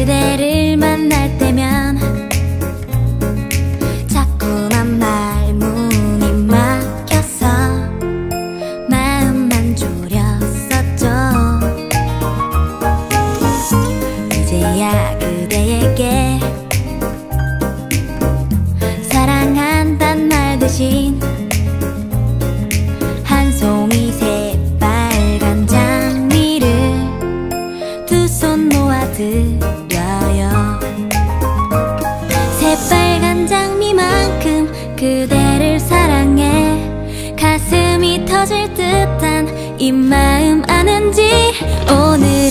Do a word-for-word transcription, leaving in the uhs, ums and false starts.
그대를 만날 때면 자꾸만 말문이 막혀서 마음만 졸였었죠. 이제야 그대에게 사랑한단 말 대신 한 송이 새빨간 장미를 두 손 모아 드려요. 새빨간 장미만큼 그대를 사랑해 가슴이 터질 듯한 이 마음 아는지. 오늘